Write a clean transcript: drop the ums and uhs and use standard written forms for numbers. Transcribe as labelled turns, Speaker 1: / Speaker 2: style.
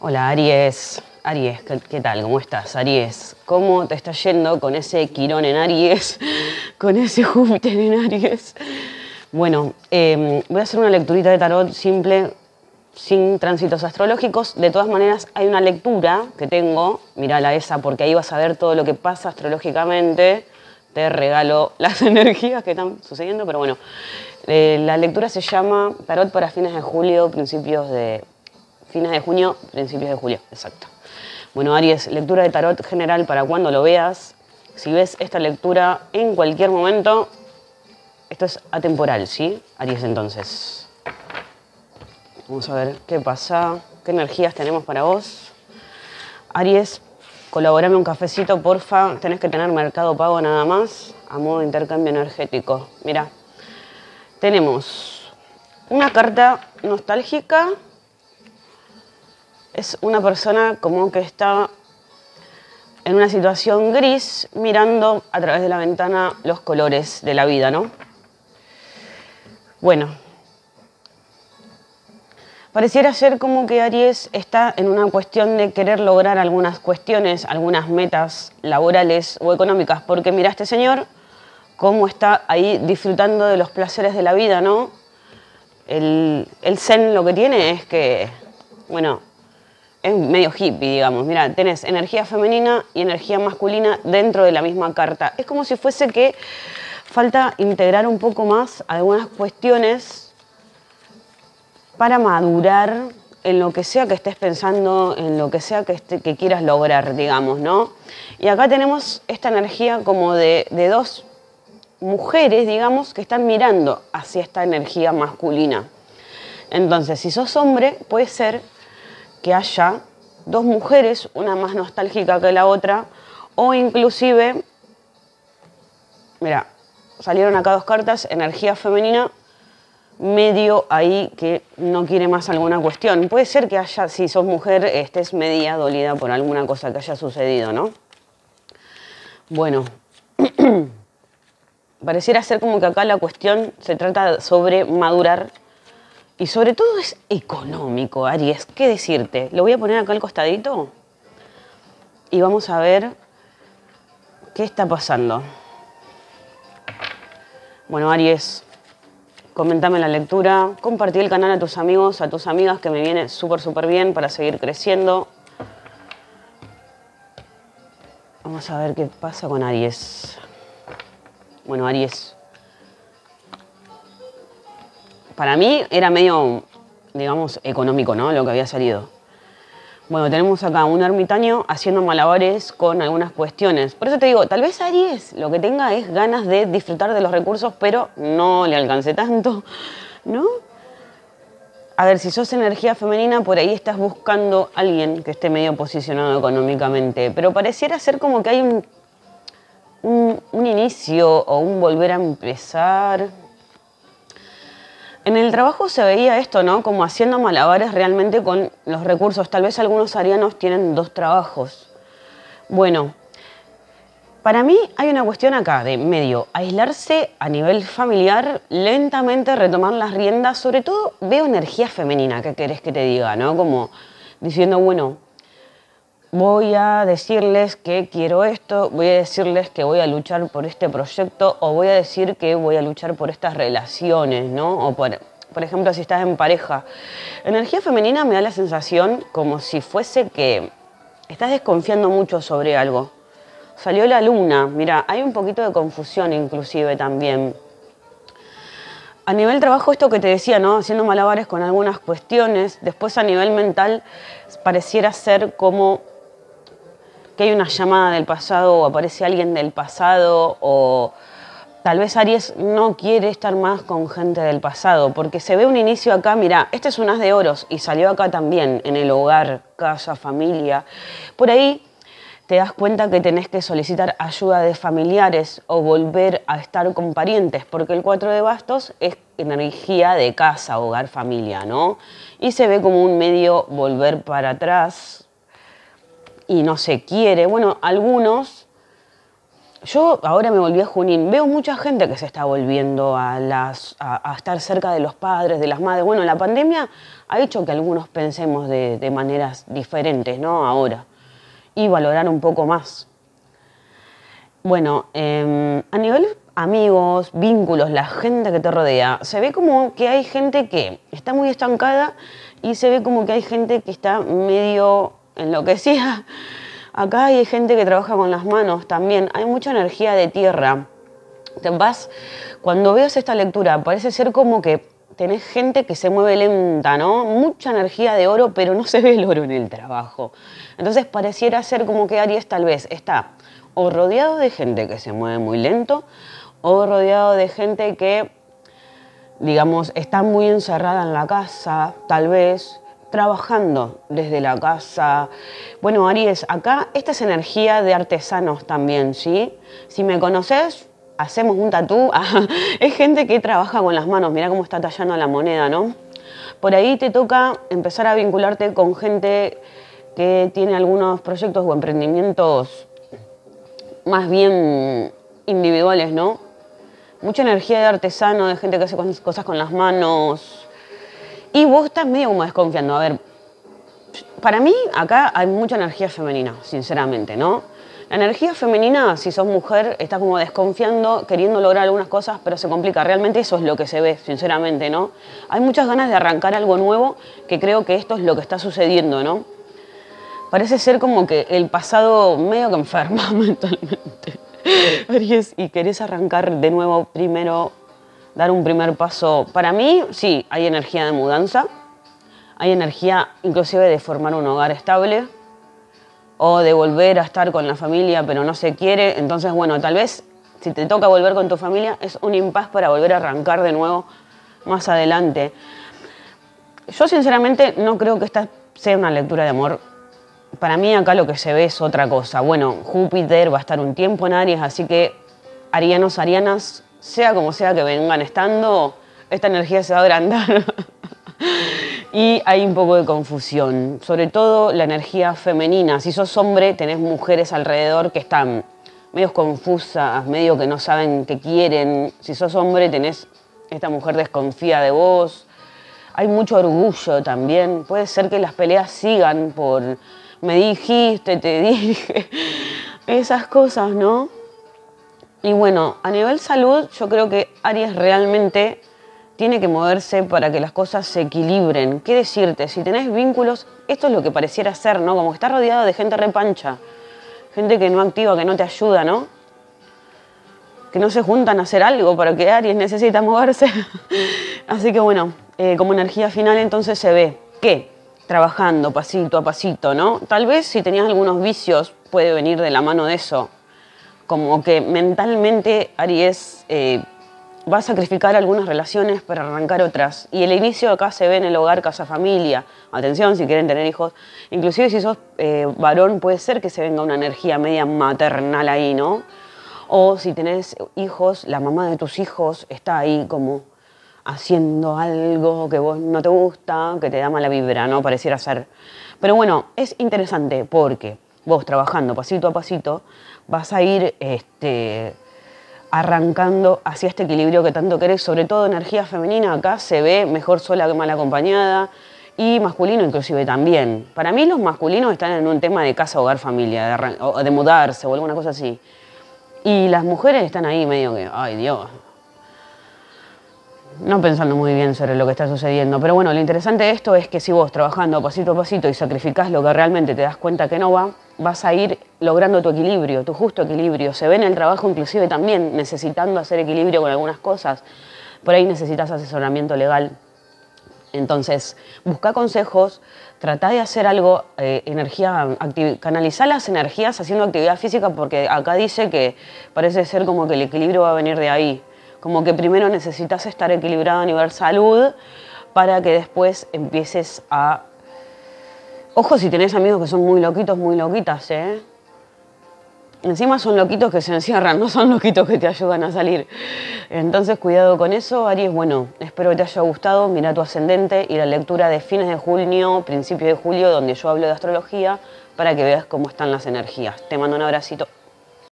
Speaker 1: Hola Aries. Aries, ¿qué tal? ¿Cómo estás, Aries? ¿Cómo te está yendo con ese Quirón en Aries? Con ese Júpiter en Aries. Bueno, voy a hacer una lecturita de tarot simple, sin tránsitos astrológicos. De todas maneras, hay una lectura que tengo, mírala esa, porque ahí vas a ver todo lo que pasa astrológicamente. Te regalo las energías que están sucediendo, pero bueno. La lectura se llama Tarot para fines de julio, fines de junio, principios de julio, exacto. Bueno, Aries, lectura de tarot general para cuando lo veas. Si ves esta lectura en cualquier momento, esto es atemporal, ¿sí? Aries, entonces. Vamos a ver qué pasa, qué energías tenemos para vos. Aries, colaborame un cafecito, porfa. Tenés que tener Mercado Pago nada más, a modo de intercambio energético. Mira, tenemos una carta nostálgica. Es una persona como que está en una situación gris, mirando a través de la ventana los colores de la vida, ¿no? Bueno, pareciera ser como que Aries está en una cuestión de querer lograr algunas cuestiones, algunas metas laborales o económicas, porque mira este señor cómo está ahí disfrutando de los placeres de la vida, ¿no? El zen lo que tiene es que, bueno, es medio hippie, digamos. Mira, tenés energía femenina y energía masculina dentro de la misma carta. Es como si fuese que falta integrar un poco más algunas cuestiones para madurar en lo que sea que estés pensando, en lo que sea que quieras lograr, digamos, ¿no? Y acá tenemos esta energía como de dos mujeres, digamos, que están mirando hacia esta energía masculina. Entonces, si sos hombre, puede ser que haya dos mujeres, una más nostálgica que la otra, o inclusive, mira, salieron acá dos cartas, energía femenina, medio ahí que no quiere más alguna cuestión. Puede ser que haya, si sos mujer, estés media dolida por alguna cosa que haya sucedido, ¿no? Bueno, pareciera ser como que acá la cuestión se trata sobre madurar. Y sobre todo es económico, Aries. ¿Qué decirte? Lo voy a poner acá al costadito y vamos a ver qué está pasando. Bueno, Aries, comentame la lectura, compartí el canal a tus amigos, a tus amigas, que me viene súper bien para seguir creciendo. Vamos a ver qué pasa con Aries. Bueno, Aries, para mí era medio, digamos, económico, ¿no? Lo que había salido. Bueno, tenemos acá un ermitaño haciendo malabares con algunas cuestiones. Por eso te digo, tal vez Aries lo que tenga es ganas de disfrutar de los recursos, pero no le alcance tanto, ¿no? A ver, si sos energía femenina, por ahí estás buscando a alguien que esté medio posicionado económicamente. Pero pareciera ser como que hay un inicio o un volver a empezar. En el trabajo se veía esto, ¿no? Como haciendo malabares realmente con los recursos. Tal vez algunos arianos tienen dos trabajos. Bueno, para mí hay una cuestión acá de medio aislarse a nivel familiar, lentamente retomar las riendas. Sobre todo veo energía femenina, ¿qué querés que te diga, no? Como diciendo, bueno, voy a decirles que quiero esto, voy a decirles que voy a luchar por este proyecto o voy a decir que voy a luchar por estas relaciones, ¿no? O por ejemplo, si estás en pareja. Energía femenina me da la sensación como si fuese que estás desconfiando mucho sobre algo. Salió la luna, mira, hay un poquito de confusión inclusive también. A nivel trabajo, esto que te decía, ¿no? Haciendo malabares con algunas cuestiones. Después a nivel mental pareciera ser como que hay una llamada del pasado o aparece alguien del pasado, o tal vez Aries no quiere estar más con gente del pasado, porque se ve un inicio acá, mira, este es un as de oros y salió acá también, en el hogar, casa, familia. Por ahí te das cuenta que tenés que solicitar ayuda de familiares o volver a estar con parientes, porque el 4 de bastos es energía de casa, hogar, familia, ¿no? Y se ve como un medio volver para atrás y no se quiere. Bueno, algunos Yo ahora me volví a Junín, veo mucha gente que se está volviendo a estar cerca de los padres, de las madres. Bueno, la pandemia ha hecho que algunos pensemos de maneras diferentes, ¿no? Ahora. Y valorar un poco más. Bueno, a nivel amigos, vínculos, la gente que te rodea, se ve como que hay gente que está muy estancada y se ve como que hay gente que está medio enloquecida. Acá hay gente que trabaja con las manos también. Hay mucha energía de tierra. Cuando veas esta lectura, parece ser como que tenés gente que se mueve lenta, ¿no? Mucha energía de oro, pero no se ve el oro en el trabajo. Entonces pareciera ser como que Aries tal vez está o rodeado de gente que se mueve muy lento, o rodeado de gente que, digamos, está muy encerrada en la casa, tal vez, trabajando desde la casa. Bueno, Aries, acá esta es energía de artesanos también, ¿sí? Si me conoces, hacemos un tatú. Es gente que trabaja con las manos, mirá cómo está tallando la moneda, ¿no? Por ahí te toca empezar a vincularte con gente que tiene algunos proyectos o emprendimientos más bien individuales, ¿no? Mucha energía de artesano, de gente que hace cosas con las manos. Y vos estás medio como desconfiando. A ver, para mí acá hay mucha energía femenina, sinceramente, ¿no? La energía femenina, si sos mujer, está como desconfiando, queriendo lograr algunas cosas, pero se complica. Realmente eso es lo que se ve, sinceramente, ¿no? Hay muchas ganas de arrancar algo nuevo, que creo que esto es lo que está sucediendo, ¿no? Parece ser como que el pasado medio que enferma mentalmente. Aries, y querés arrancar de nuevo primero, dar un primer paso. Para mí, sí, hay energía de mudanza, hay energía inclusive de formar un hogar estable o de volver a estar con la familia, pero no se quiere. Entonces, bueno, tal vez si te toca volver con tu familia, es un impas para volver a arrancar de nuevo más adelante. Yo sinceramente no creo que esta sea una lectura de amor. Para mí acá lo que se ve es otra cosa. Bueno, Júpiter va a estar un tiempo en Aries, así que arianos, arianas, sea como sea que vengan estando, esta energía se va a agrandar. Y hay un poco de confusión, sobre todo la energía femenina. Si sos hombre, tenés mujeres alrededor que están medio confusas, medio que no saben qué quieren. Si sos hombre, tenés esta mujer desconfía de vos. Hay mucho orgullo también. Puede ser que las peleas sigan por me dijiste, te dije, esas cosas, ¿no? Y bueno, a nivel salud, yo creo que Aries realmente tiene que moverse para que las cosas se equilibren. ¿Qué decirte? Si tenés vínculos, esto es lo que pareciera ser, ¿no? Como que estás rodeado de gente repancha, gente que no activa, que no te ayuda, ¿no? Que no se juntan a hacer algo para que Aries necesita moverse. Así que bueno, como energía final entonces se ve que trabajando pasito a pasito, ¿no? Tal vez si tenías algunos vicios puede venir de la mano de eso. Como que mentalmente Aries va a sacrificar algunas relaciones para arrancar otras. Y el inicio acá se ve en el hogar, casa, familia. Atención, si quieren tener hijos. Inclusive si sos varón puede ser que se venga una energía media maternal ahí, ¿no? O si tenés hijos, la mamá de tus hijos está ahí como haciendo algo que vos no te gusta, que te da mala vibra, ¿no? Pareciera ser. Pero bueno, es interesante porque vos trabajando pasito a pasito vas a ir arrancando hacia este equilibrio que tanto querés. Sobre todo energía femenina acá se ve mejor sola que mal acompañada, y masculino inclusive también. Para mí los masculinos están en un tema de casa, hogar, familia, de mudarse o alguna cosa así. Y las mujeres están ahí medio que, ay Dios, no pensando muy bien sobre lo que está sucediendo. Pero bueno, lo interesante de esto es que si vos trabajando pasito a pasito y sacrificás lo que realmente te das cuenta que no va, vas a ir logrando tu equilibrio, tu justo equilibrio. Se ve en el trabajo inclusive también necesitando hacer equilibrio con algunas cosas. Por ahí necesitas asesoramiento legal. Entonces, busca consejos, trata de hacer algo, canalizar las energías haciendo actividad física, porque acá dice que parece ser como que el equilibrio va a venir de ahí. Como que primero necesitas estar equilibrado a nivel salud para que después empieces a... Ojo si tenés amigos que son muy loquitos, muy loquitas, ¿eh? Encima son loquitos que se encierran, no son loquitos que te ayudan a salir. Entonces cuidado con eso, Aries. Bueno, espero que te haya gustado. Mira tu ascendente y la lectura de fines de junio, principio de julio, donde yo hablo de astrología, para que veas cómo están las energías. Te mando un abracito.